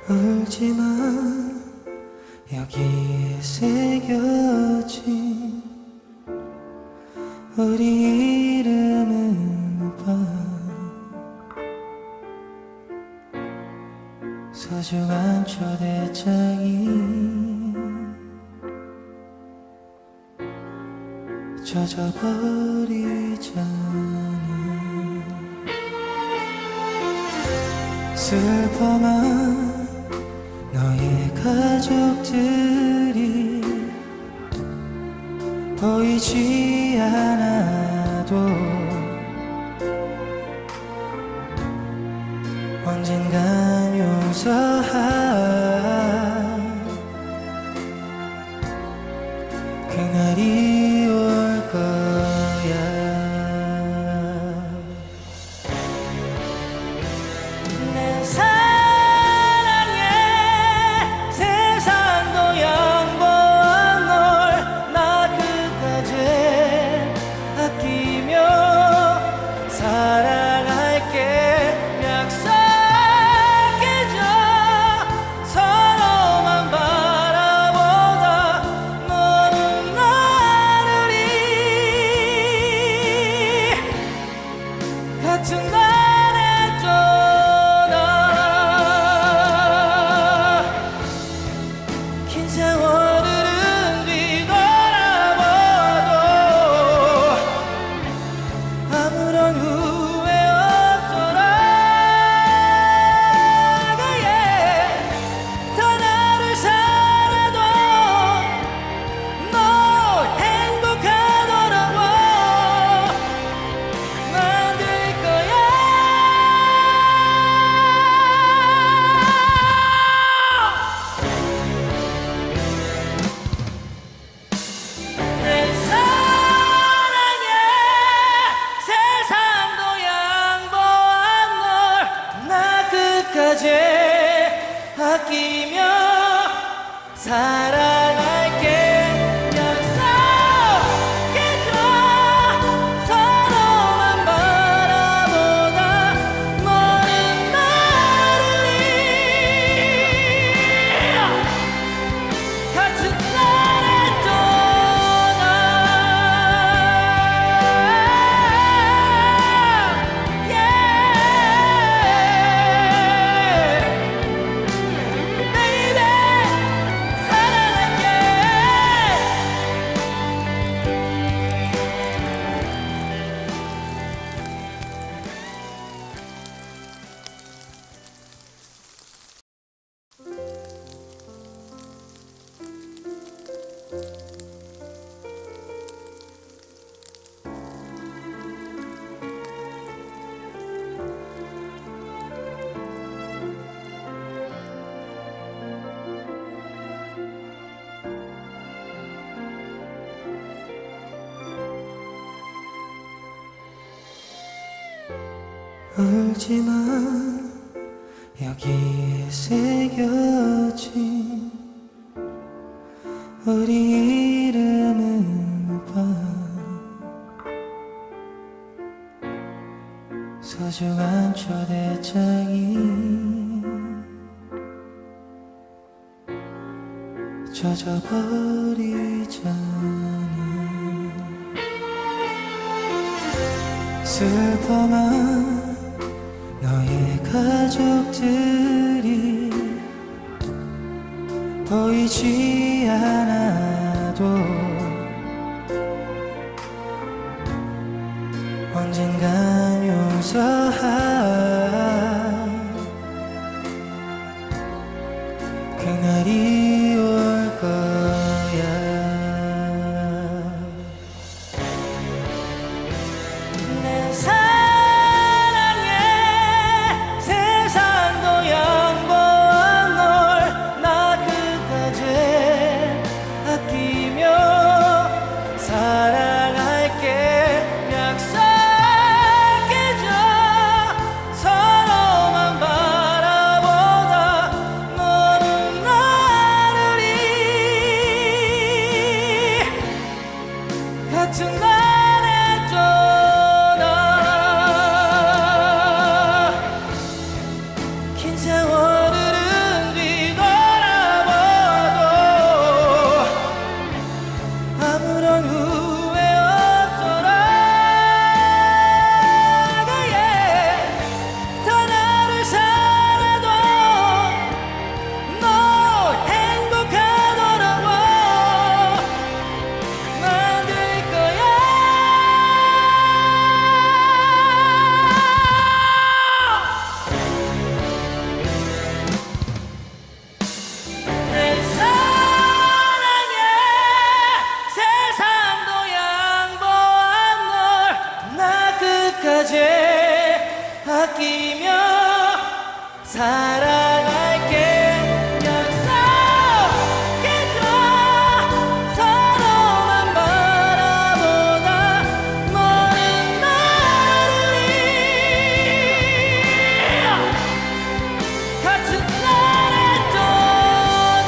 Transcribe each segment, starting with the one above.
울지마 여기에 새겨진 우리 이름을 봐. 소중한 초대장이 젖어버리잖아. 슬퍼만 너의 가족들이 보이지 않아도 언젠간 용서할 그날이 올 거야. 내 사랑에 세상도 양보한 널 나 끝까지 아끼며 사랑할게. 약속해줘. 서로만 바라보다 너는 나를 같은 날에 떠나. 긴 세월을 뒤돌아봐도 아무런 후회 없더라. 더 나를 살아도 너 행복하더라고. 만들 거야. 내 사랑에 세상도 양보한 널 나 끝까지 아끼며 사랑할게. 약속해줘. 서로만 바라보다 너는 나를 같은 날에 떠나. Baby 사랑할게. 울지마 여기에 새겨진 우리 이름을 봐. 소중한 초대장이 젖어버리잖아. 슬퍼만 너의 가족들이 보이지 않아도 언젠간 용서할 그날이 올 거야. 내 사랑에 세상도 양보한 널 나 끝까지 아끼며 사랑할게. 약속해줘. 서로만 바라보다 너는 나를 같은 날에 떠나. 긴 세월을 아끼며 사랑할게 약속해줘 서로만 바라보다 먼 나를 같은 날에 떠나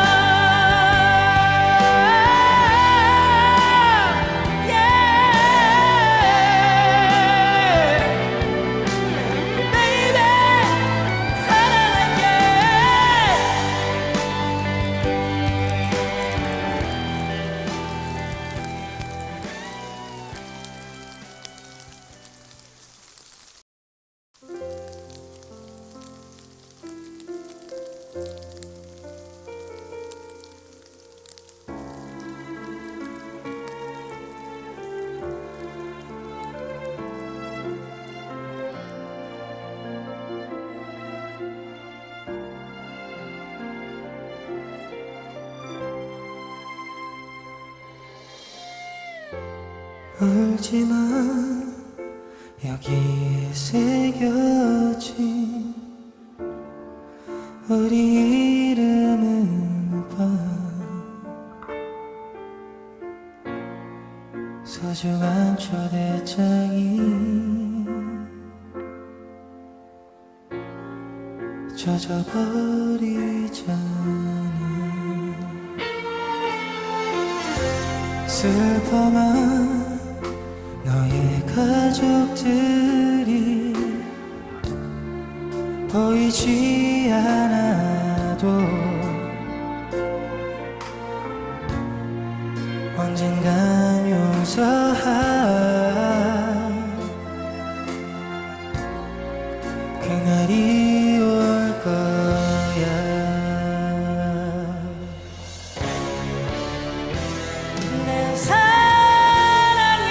Baby 사랑할게 울지마 여기에 새겨진 우리 이름을 봐 소중한 초대장이 젖어버리잖아 슬퍼만 너의 가족들이 보이지 않아도 언젠간 용서할 그날이 올 거야 내 사랑에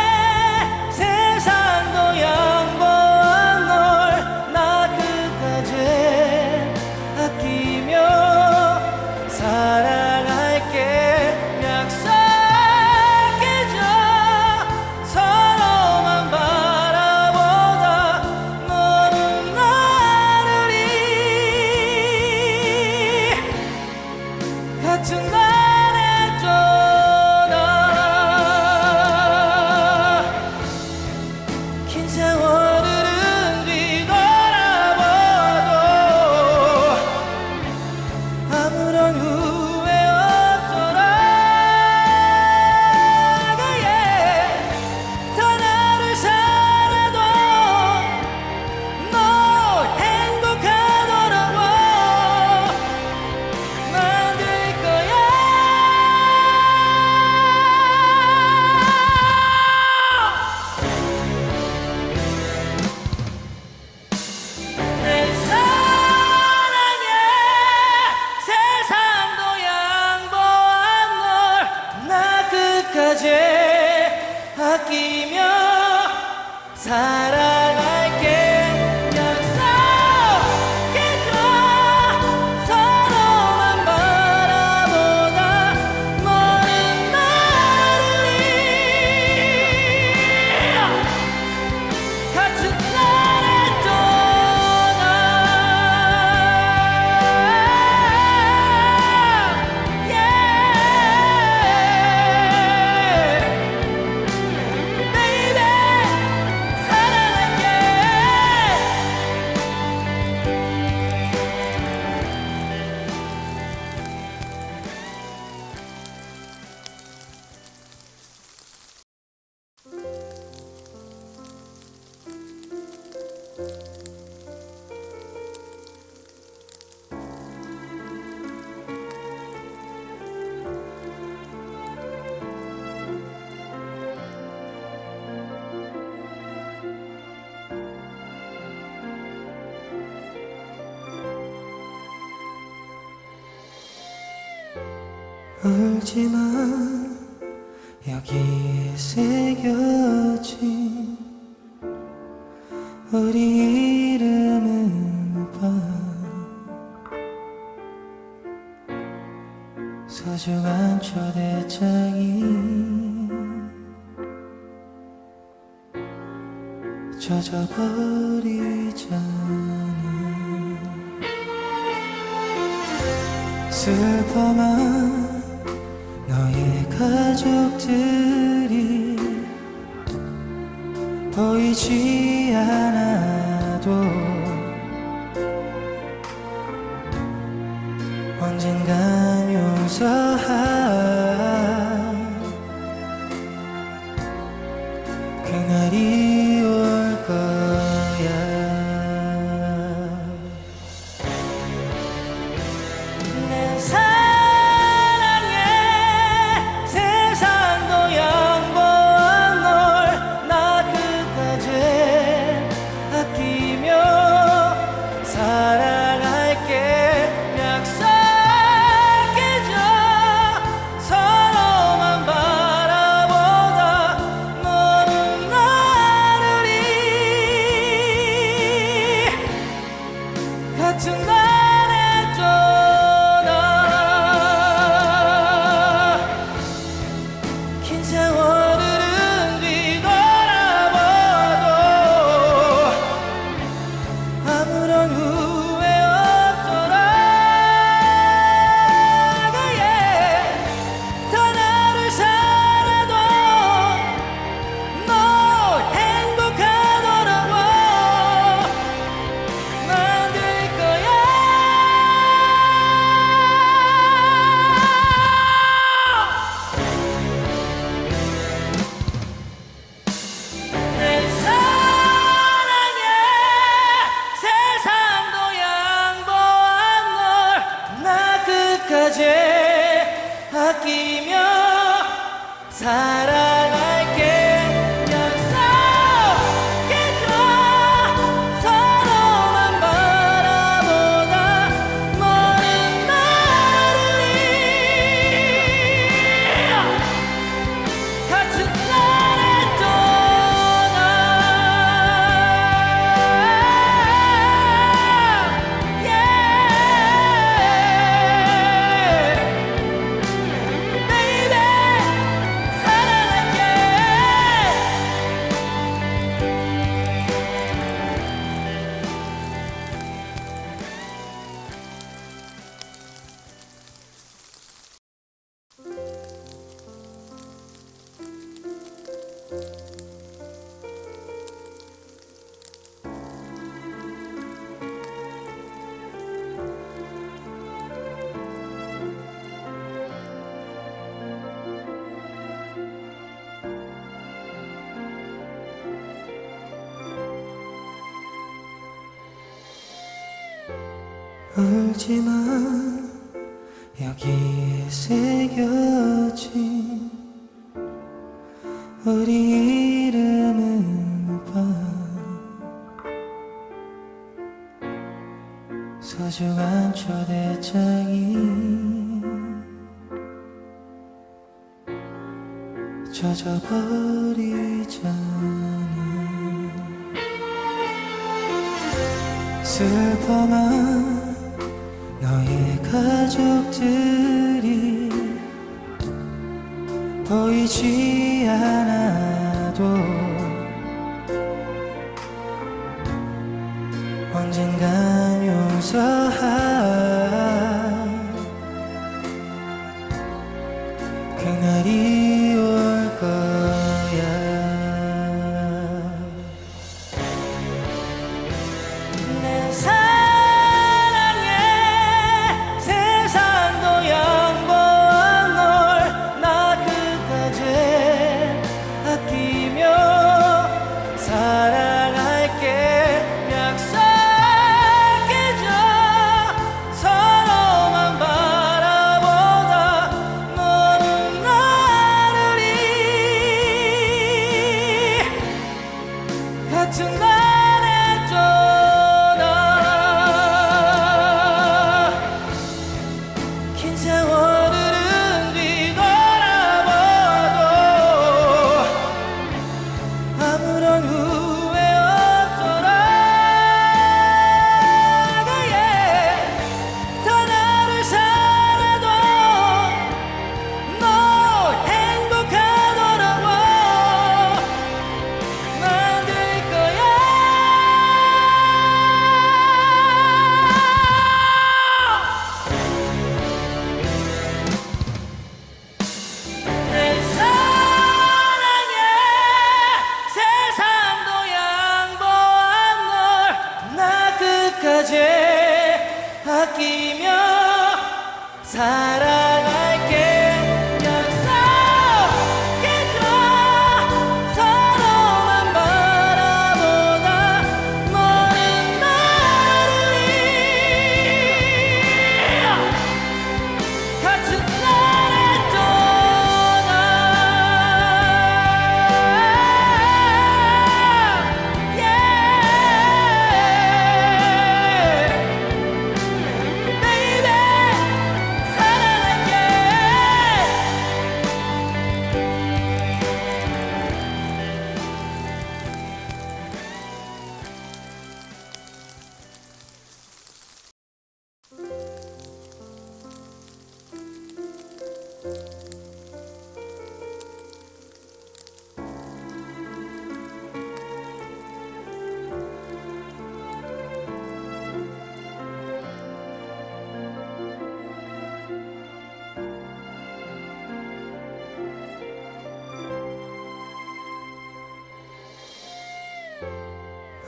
세상도 양보한 널 나 끝까지 아끼며 사랑할게 약속해줘 서로만 바라보다 너는 나를 같은 날에 떠나 긴 세월을 뒤돌아봐도 아무런 후회 없더라 더 나를 살아도 너 행복하더라고 만들 거야 내 사랑에 세상도 양보한 널 나 끝까지 아끼며 사랑할게 약속해줘 서로만 바라보다 먼 나를 같은 날에 떠나 Baby 사랑할게 울지마 여기에 새겨진 우리 이름을 봐 소중한 초대장이 젖어버리잖아. 슬퍼만 너의 가족들이 보이지 않아도 언젠간 용서할 그날이 올 거야. 내 사랑에 세상도 양보한 널 나 끝까지 아끼며 사랑할게 약속해줘. 서로만 바라보다 너는 나를 같은 날에 떠나 긴 세월을 뒤돌아봐도 아무런 후회 없더라. 더 나를 살아도 너 행복하더라고. 만들 거야. 내 사랑에 세상도 양보한 널 나 끝까지 아끼며 사랑할게 약속해줘. 서로만 바라보다 너는 나를 같은 날에 떠나. Baby 사랑할게. 울지마 여기에 새겨진 우리 이름을 봐. 소중한 초대장이 젖어버리잖아. 슬퍼만 너의 가족들이 보이지 않아도 언젠간 용서할 그날이 올 거야. 내 사랑에 세상도 양보한 널 나 끝까지 아끼며 사랑할게 약속해줘. 서로만 바라보다 너는 나를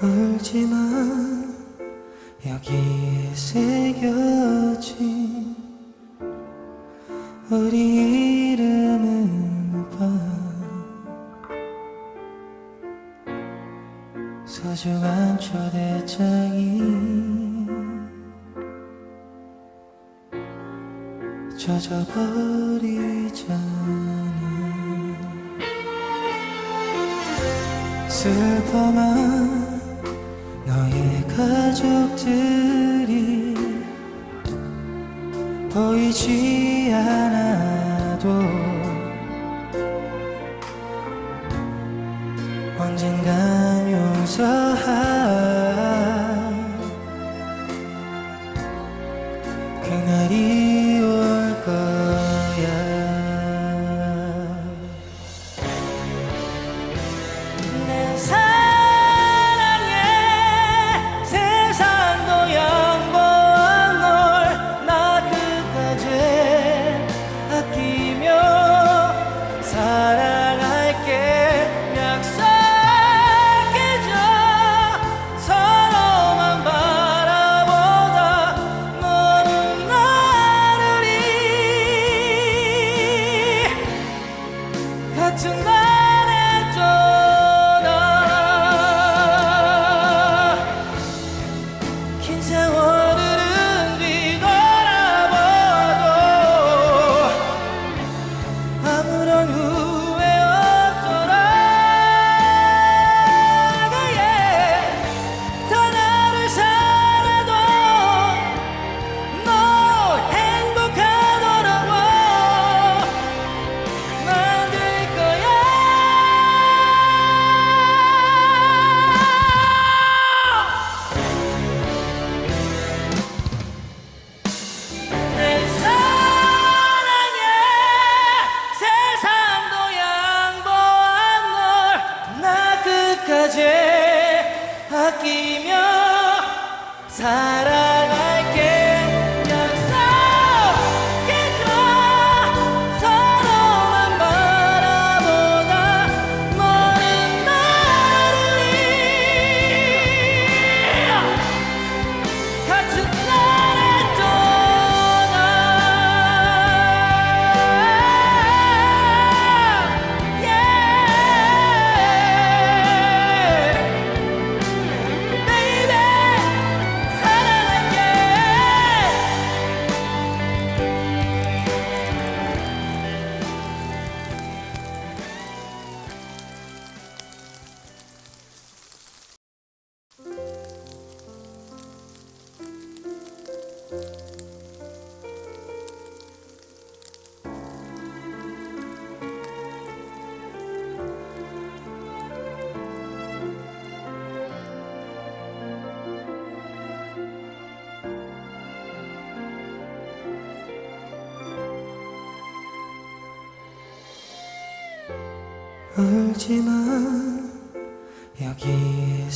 울지마 여기에 새겨진 우리 이름을 봐 소중한 초대장이 젖어버리잖아 슬퍼만 너의 가족들이 보이지 않아도 언젠간 용서할 그날이 올 거야 내 사랑에 세상도 양보한 널 나 끝까지 아끼며 사랑할게 약속해줘 서로만 바라보다 너는 나를 같은 날에 떠나 긴 세월들은 뒤돌아봐도 아무런 후회 없더라 더 나를 살아도 너 행복하더라고 만들 거야 내 사랑에 세상도 양보한 널 나 끝까지 아끼며 사랑할게 약속해줘 서로만 바라보다 너는 나를 같은 날에 떠나 Baby 사랑할게 울지마 여기에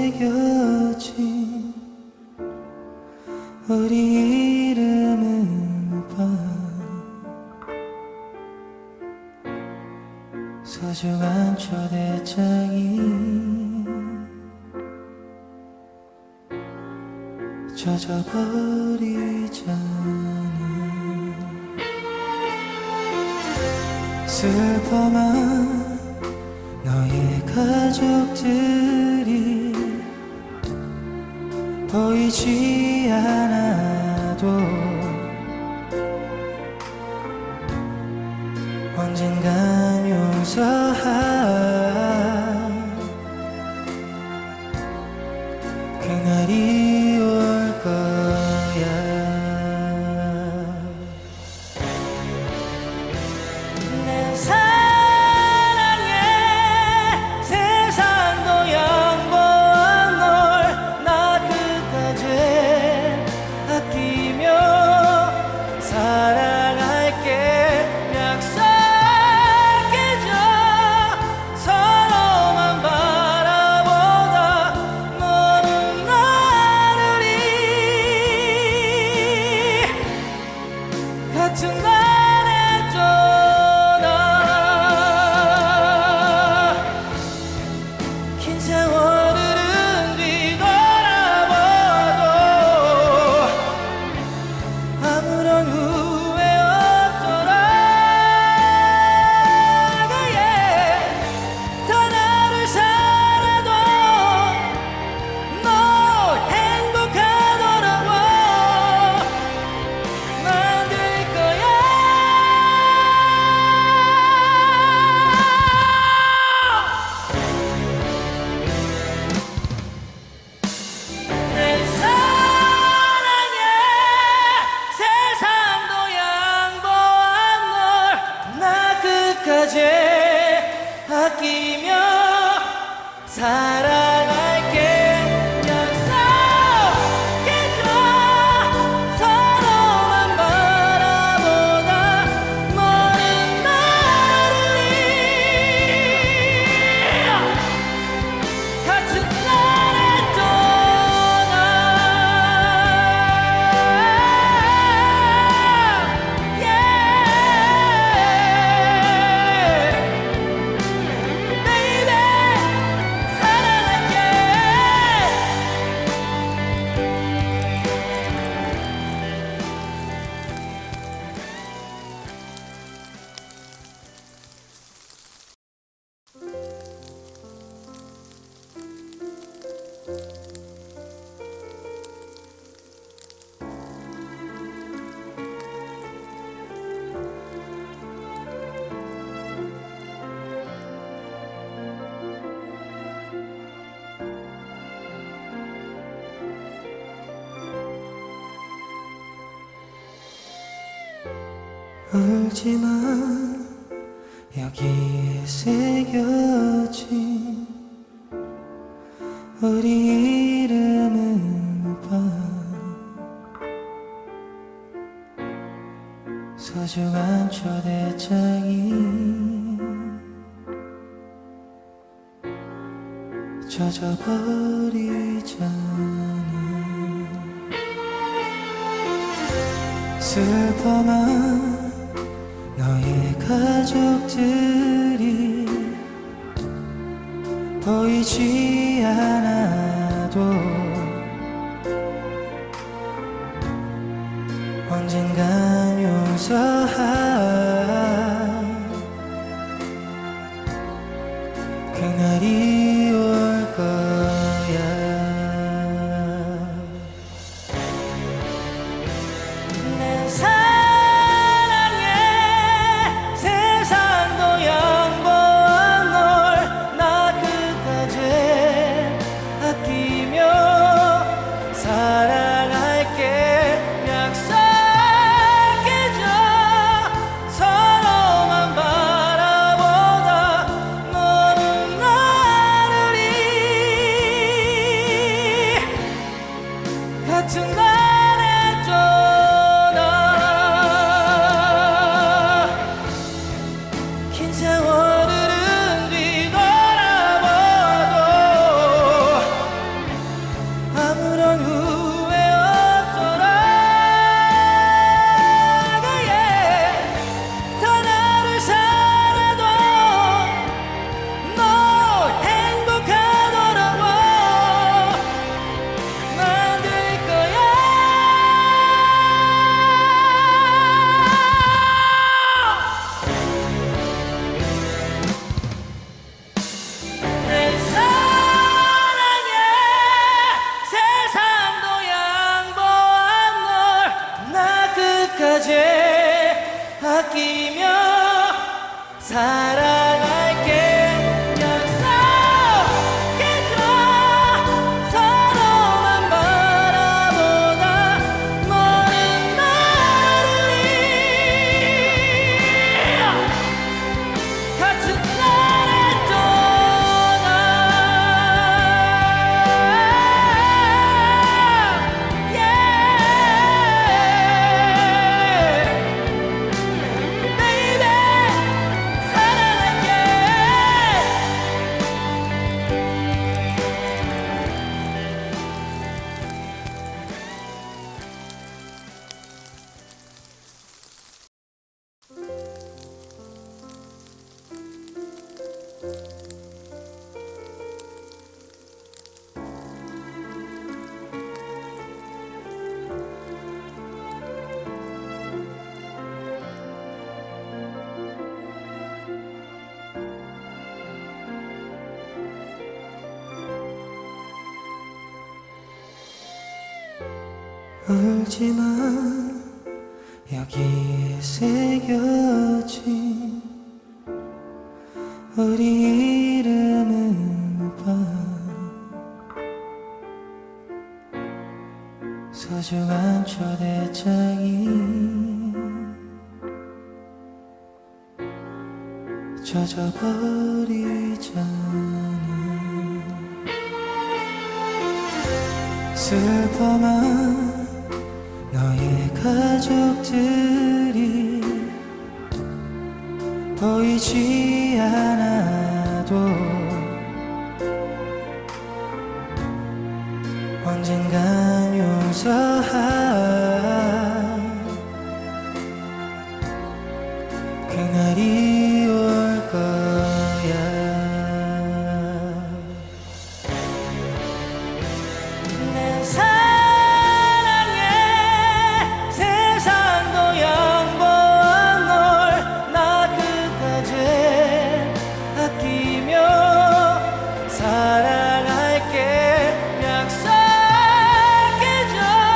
새겨진 우리 이름을 봐 소중한 초대장이 젖어버리잖아 슬퍼만 너의 가족들이 보이지 않아도 언젠간 용서할 그날이 올 거야 내 사랑에 세상도 양보한 널 나 끝까지 아끼며 사랑할게 약속해줘 끝까지 아끼며 사랑할게. 약속해줘. 서로만 바라보다 먼 나를 같은 날에 떠나. Baby, 사랑할게. 울지마 여기에 새겨진 우리 이름을 봐. 소중한 초대장이 젖어버리잖아. 슬퍼만 너의 가족들이 보이지 않아도 언젠간 용서할 그날이 올 거야. 내 사랑에 세상도 양보한 널 나 끝까지 아끼며 사랑할게. 약속해줘. 서로만 바라보다 너는 나를 같은 날에 떠나. 긴 세월을 뒤돌아봐도 아무런 후회 없더라. 더 나를 살아도 너 행복하더라고 만들 거야. 내 사랑에 세상도 양보한 널 나 끝까지 아끼며 사랑할게. 약속해줘. 서로만 바라보다 먼 나를 같은 날에 떠나. Baby, 사랑할게. 울지마 여기에 새겨진 우리 이름을 봐. 소중한 초대장이 젖어버리잖아. 슬퍼만 너의 가족들이 보이지 않아도 언젠간 용서할 그날이 올 거야. 내 사랑에 세상도 양보한 널 나 끝까지 아끼며 사랑할게 약속해줘.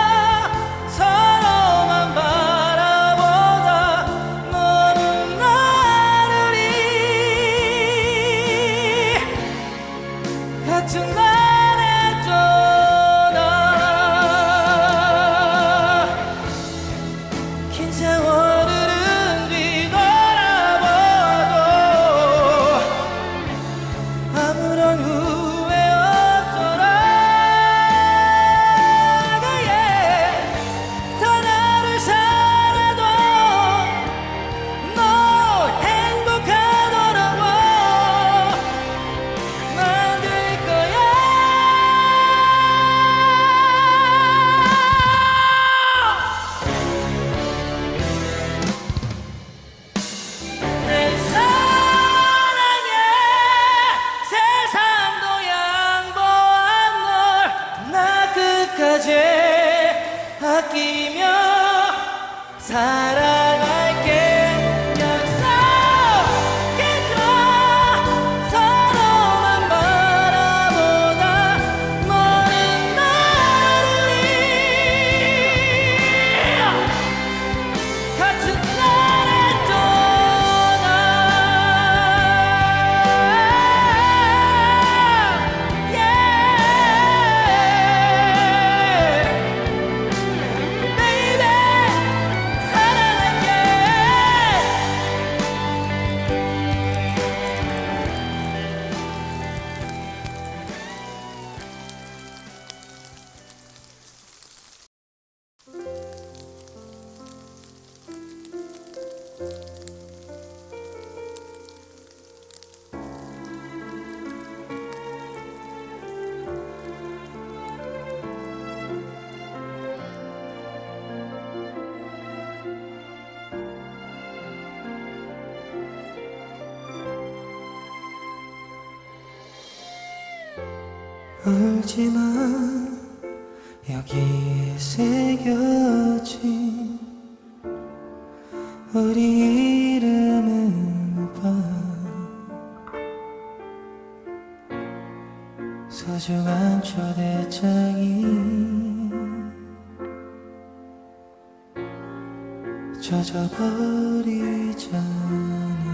서로만 바라보다 너는 나를 같은 날에 떠나 긴 세월을 뒤돌아봐도 아무런 후회 없더라. 더 나를 살아도 너 행복하더라고 만들 거야. 내 사랑에 세상도 양보한 널 나 끝까지 아끼며 사랑할게 약속해줘. 서로만 바라보다 너는 나를 같은 날에 떠나. Baby 사랑할게. 울지마 여기에 새겨진 우리 이름을 봐. 소중한 초대장이 젖어버리잖아.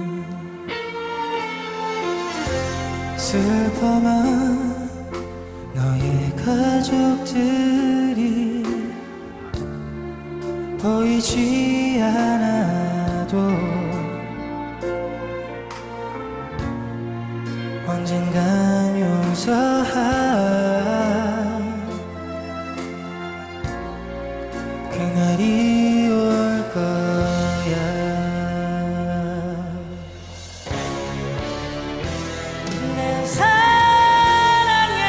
슬퍼만 너의 가족들이 보이지 않아도 언젠간 용서할 그날이 올 거야. 내 사랑에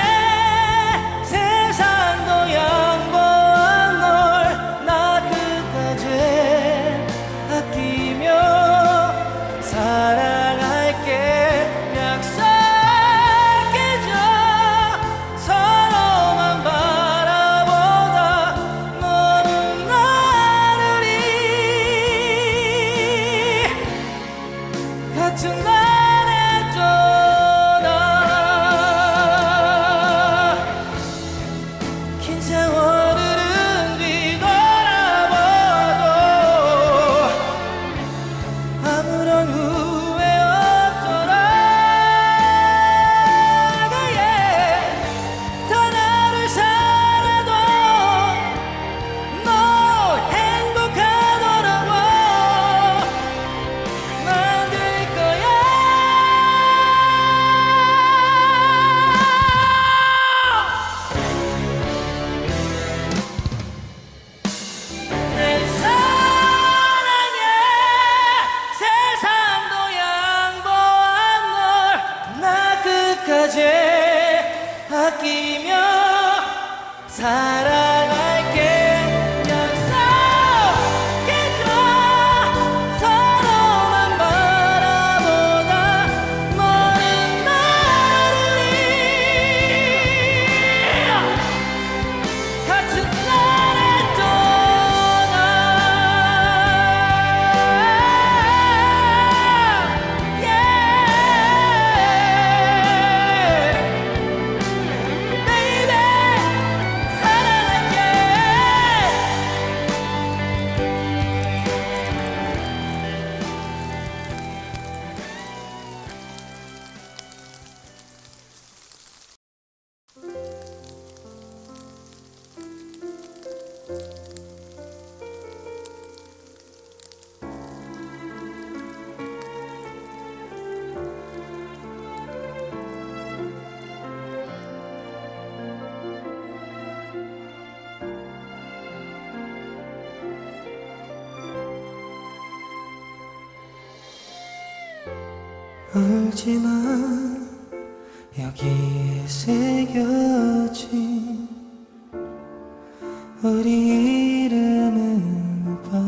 세상도 양보한 널 나 끝까지 아끼며 사랑할게 약속해줘. 서로만 바라보다 너는 나를 같은 날에 떠나 긴 세월을 뒤돌아봐도 아무런 후회 없더라. 더 나를 살아도 너 행복하더라고 만들 거야. 아끼며 사랑할게 약속해줘 서로만 바라보다 먼 나를 같은 날에 떠나 Baby 사랑할게 울지마 여기에 새겨진 우리 이름을 봐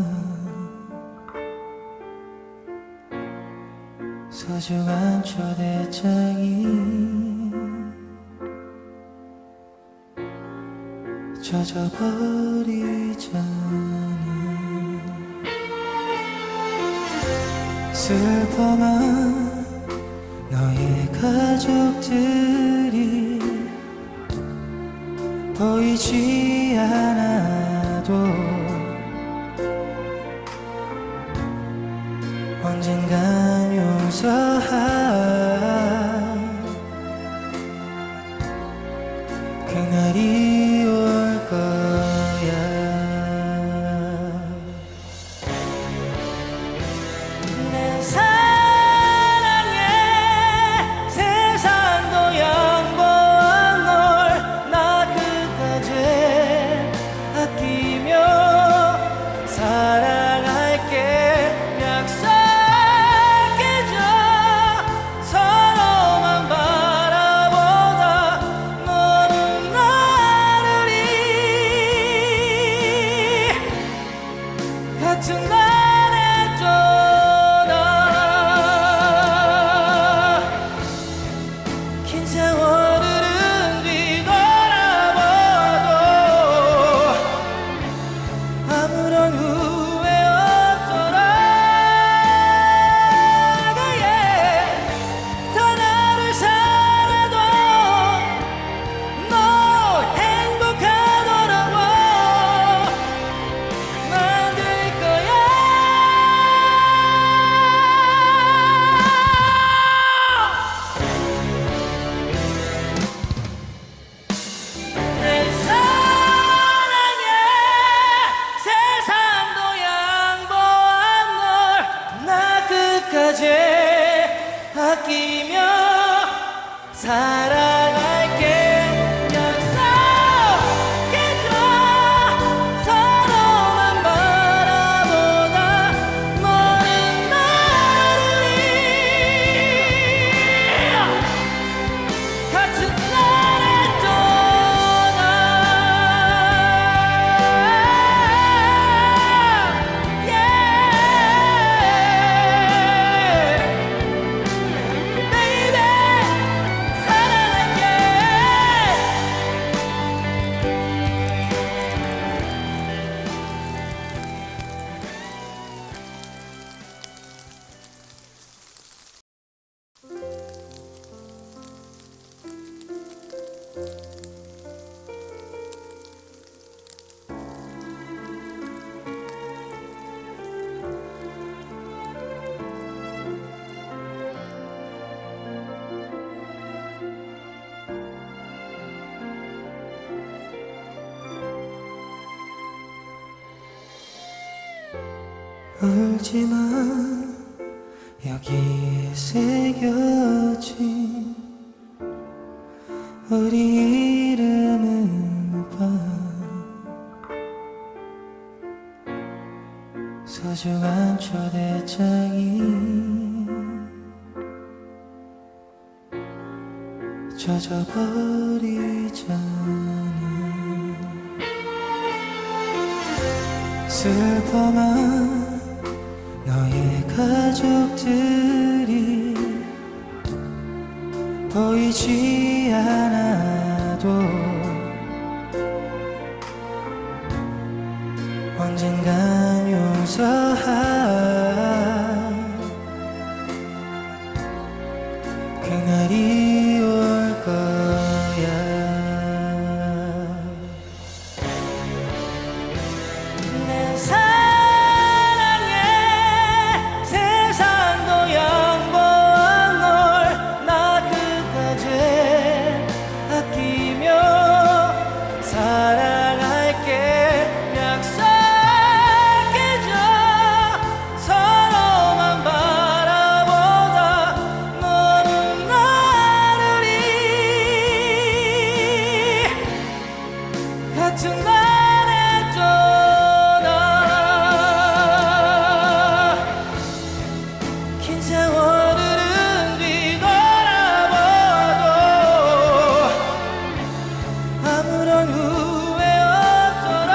소중한 초대장이 젖어버리잖아 슬퍼만 너의 가족들이 보이지 않아도 언젠간 용서할 그날이 올 거야 내 사랑에 세상도 양보한 널 나 끝까지 아끼며 사랑할게 약속해줘 서로만 바라보다 너는 나를 같은 날에 떠나 긴 세월을 뒤돌아봐도 아무런 후회 없더라 더 나를 살아도 너 행복하더라고 만들 거야 내 사랑에 세상도 양보한 널 나 끝까지 아끼며 사랑할게 약속해줘 서로만 바라보다 먼 나를 같은 날에 떠나 Baby 사랑할게 울지마 여기에 새겨진 우리 이름을 봐 소중한 초대장이 젖어버리잖아. 슬퍼만 너의 가족들이 보이지 않아도 언젠간 용서할 그날이 올 거야. 내 사랑에 세상도 양보한 널 나 끝까지 아끼며 사랑할게 약속해줘. 서로만 바라보다 너는 나를 같은 날에 떠나 긴 세월은 뒤돌아봐도 아무런 후회 없더라.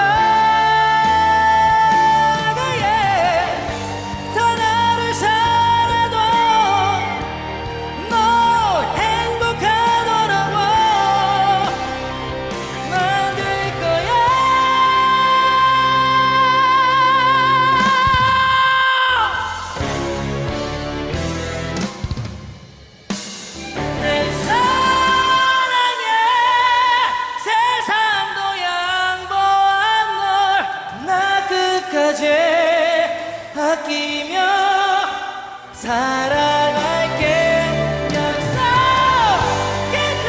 더 나를 살아도 너 행복하더라고 만들 거야. 내 사랑에 세상도 양보한 널 나 끝까지 아끼며 사랑할게 약속해줘.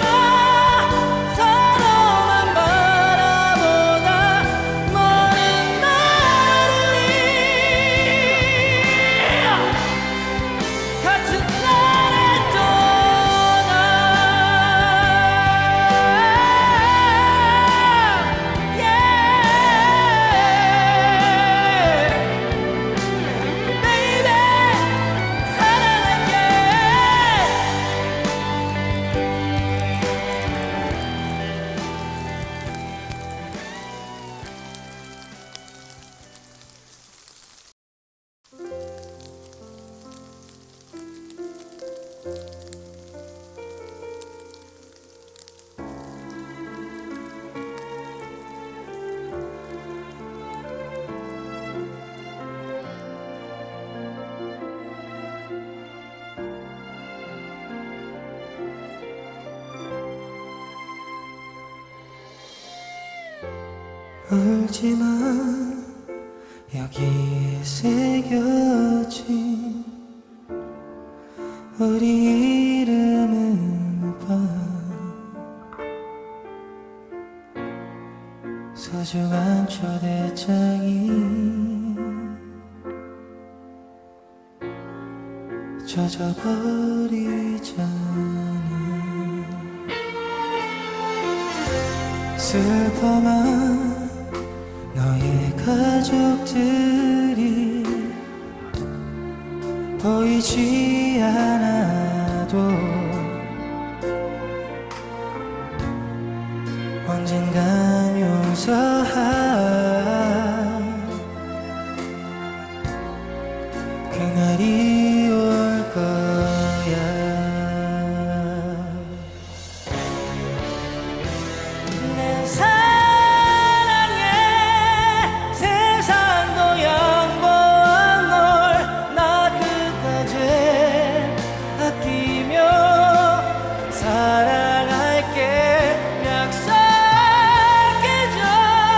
서로만 바라보다 너는 나를 같은 날에 떠나 Baby 사랑할게. 울지만 여기에 새겨진 우리 이름을 봐. 소중한 초대장이 젖어버리잖아. 슬퍼만 너의 가족들이 보이지 않아도 언젠간 용서할 그날이 올 거야. 내 사랑에 세상도 양보한 널 나 끝까지 아끼며 사랑할게 약속해줘.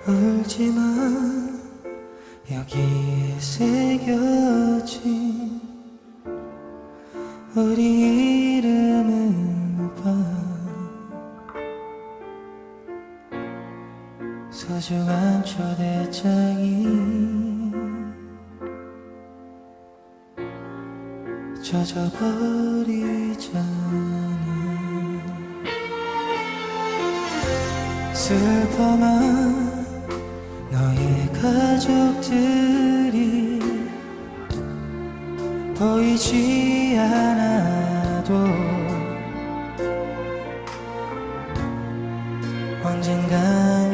울지만 여기에 새겨진 우리 이름을 봐. 소중한 초대장이 젖어버리잖아. 슬퍼만 너의 가족들이 보이지 않아도 언젠간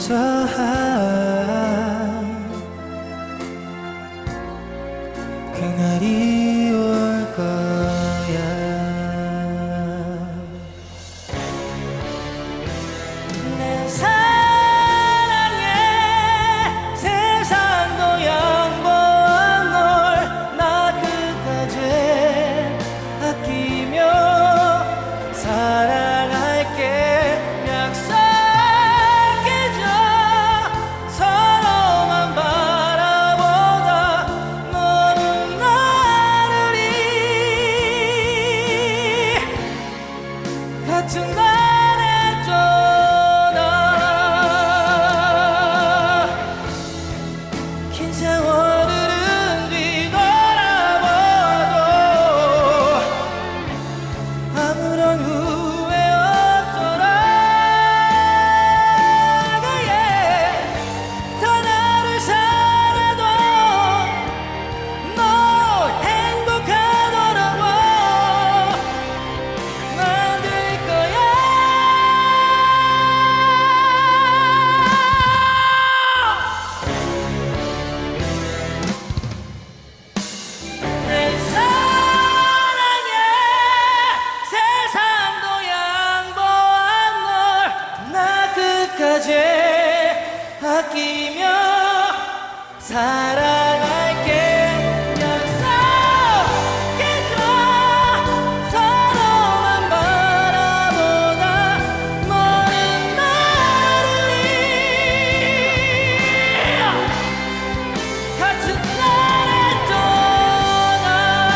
용서할 그날이 올 거야. 내 사랑에 세상도 양보한 널 나 끝까지 아끼며 사랑할게 약속해줘. 서로만 바라보다 너는 나를 같은 날에 떠나 긴 세월을 뒤돌아봐도 아무런 후회 없더라. 더 나를 살아도 널 행복하더라고 만들 거야. 내 사랑에 세상도 양보한 널 나 끝까지 아끼며 사랑할게 약속해줘. 서로만 바라보다 너는 나를 같은 날에 떠나.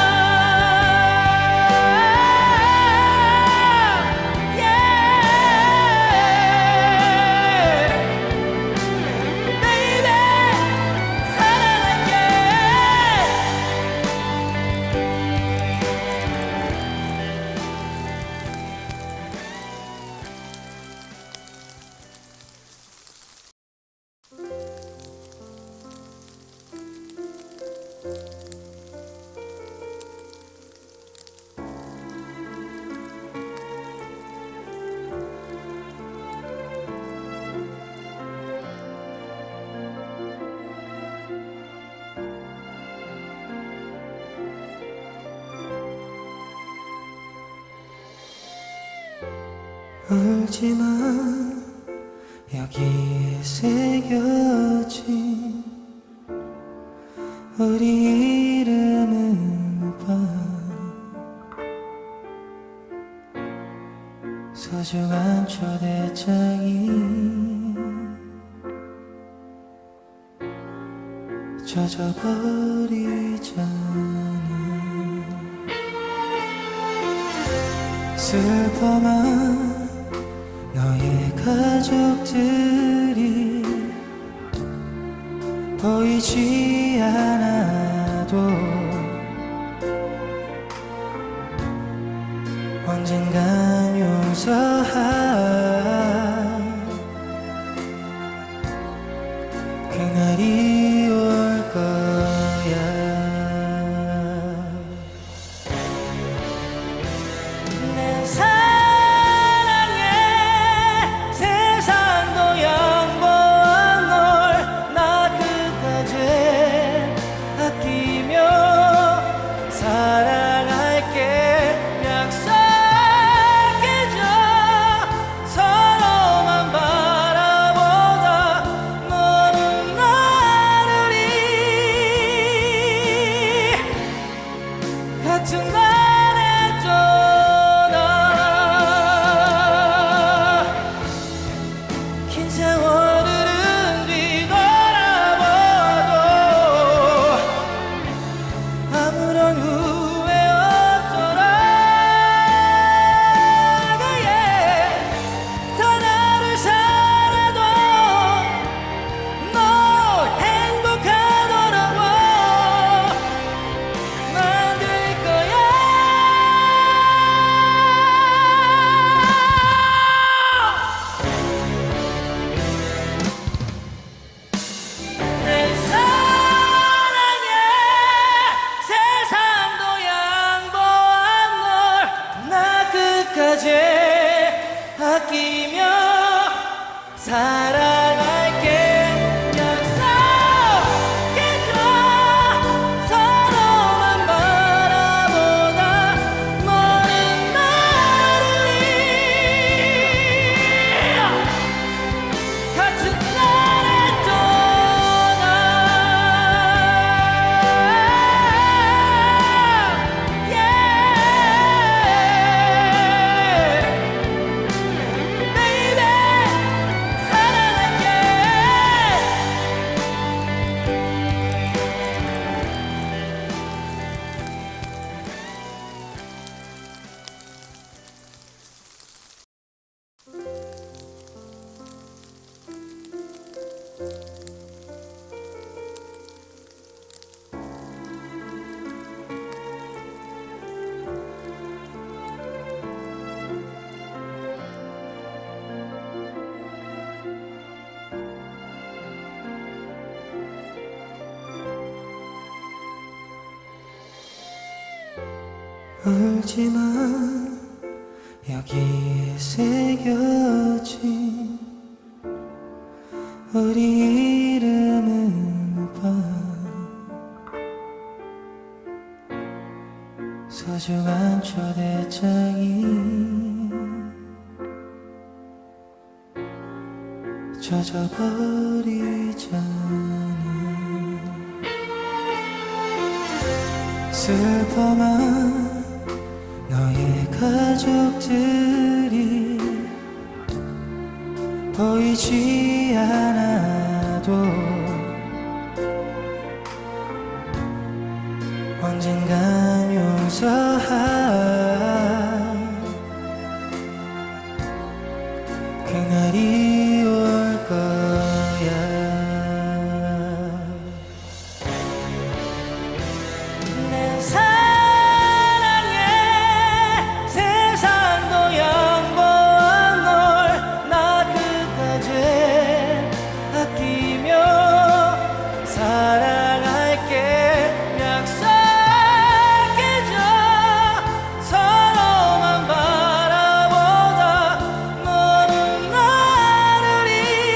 Baby 사랑할게. 울지만 여기에 새겨진 우리 이름을 봐. 소중한 초대장이 젖어버리잖아. 슬퍼만 너의 가족들이 보이지 않아도 언젠간 용서할 그날이 올 거야. 내 사랑에 세상도 양보한 널 나 끝까지 아끼며 아끼며 사랑할게 약속해줘 서로만 바라보다 먼 나를 같은 날에 떠나 Baby 사랑할게 울지마 여기에 새겨진 우리 이름을 봐 소중한 초대장이 젖어버리잖아 슬퍼만 너의 가족들이 보이지 않아도 언젠간 용서할 그날이 올 거야 내 사랑에 세상도 양보한 널 나 끝까지 아끼며 사랑할게 약속해줘 서로만 바라보다 너는 나를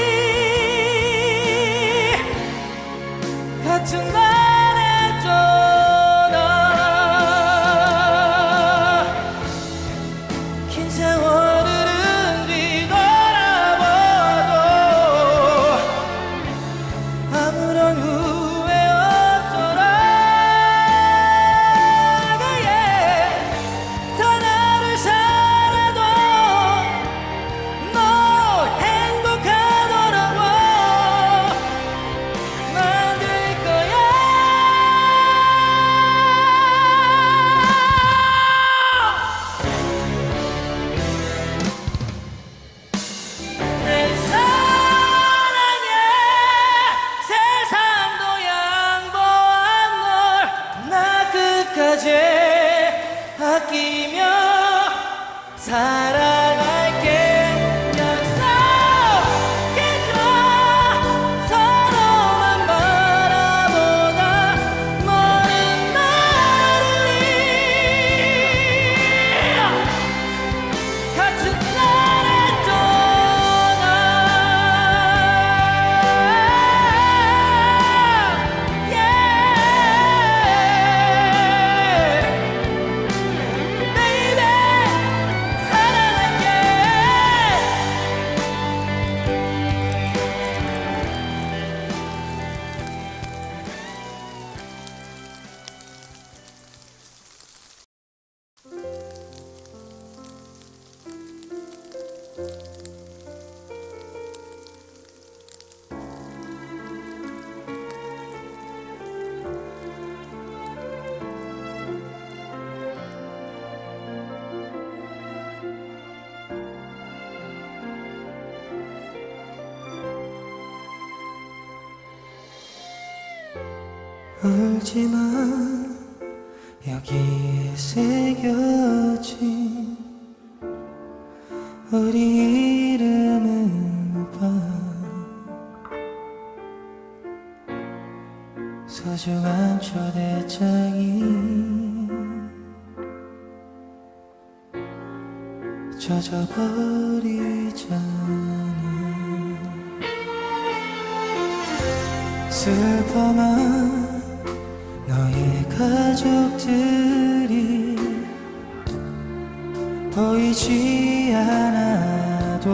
같은 날에 떠나 긴 세월을 뒤돌아봐도 아무런 후회 없더라 더 나를 살아도 너 행복하더라고 만들 거야 내 사랑에 세상도 양보한 널 나 끝까지 아끼며 사랑할게 약속해줘 서로만 바라보다 먼 나를 같은 날에 떠나 Baby 사랑할게 울지마 여기에 새겨진 우리 이름을 봐 소중한 초대장이 젖어버리 슬퍼만 너의 가족들이 보이지 않아도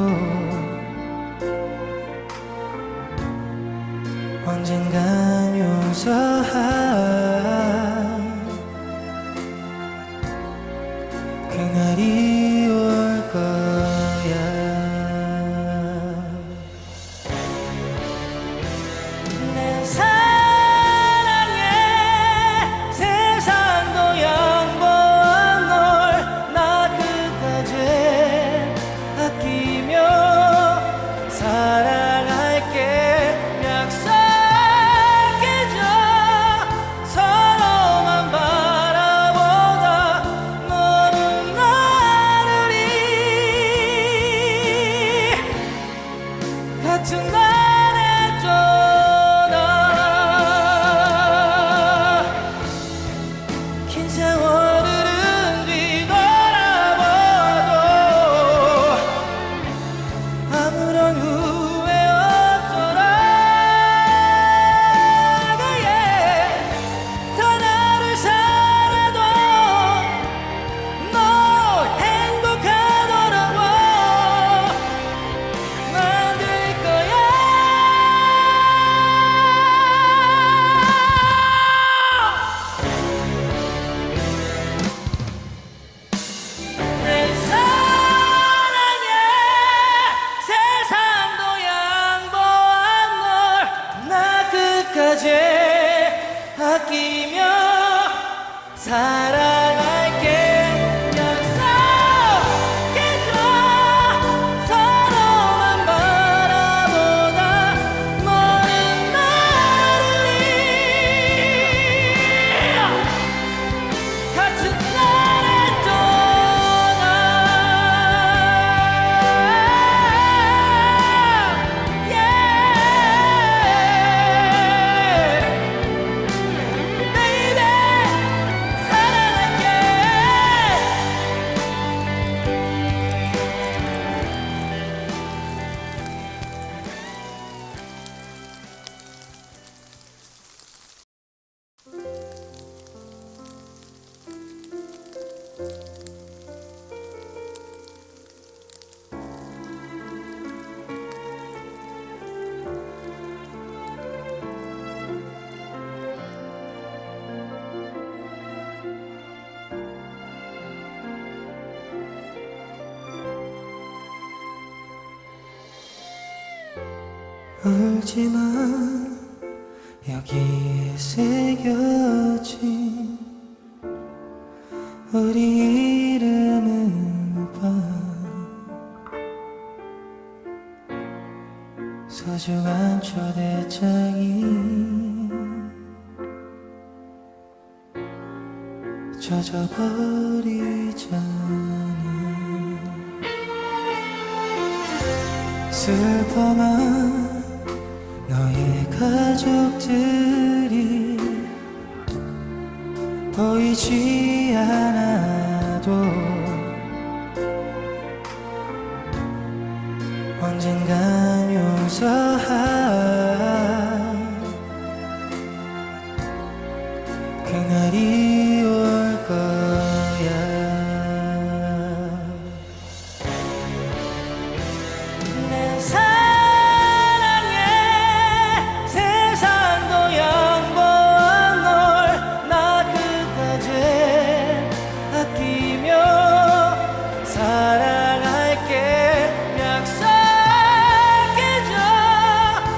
언젠간 용서할 그날이 올 거야. 내 사랑에 세상도 양보한 널 나 끝까지 아끼며 사랑할게 약속해줘. 서로만 바라보다 너는 나를 같은 날에 떠나 긴 세월을 뒤돌아봐도 아무런 후회 없더라. 더 나를 살아도 너 행복하더라고 만들 거야. 내 사랑에 세상도 양보한 널 나 끝까지 아끼며 사랑할게 약속해줘. 서로만 바라보다 너는 나를 같은 날에 떠나. Baby 사랑할게. 울지만 여기에 새겨진 우리 이름을 봐. 소중한 초대장이 젖어버리잖아. 슬퍼만 너의 가족들이 보이지 않아도 언젠간 용서할 그날이 올 거야. 내 사랑에 세상도 양보한 널 나 끝까지 아끼며 사랑할게 약속해줘.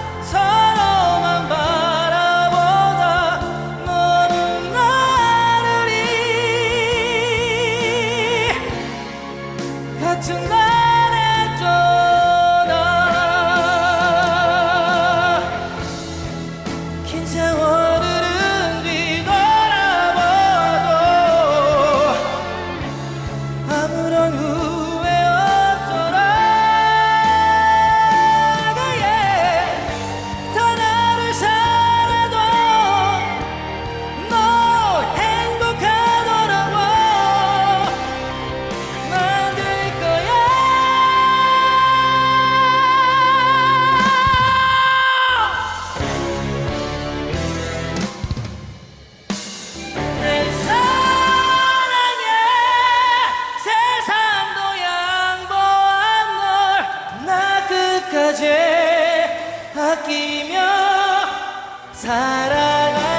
끝까지 아끼며 사랑할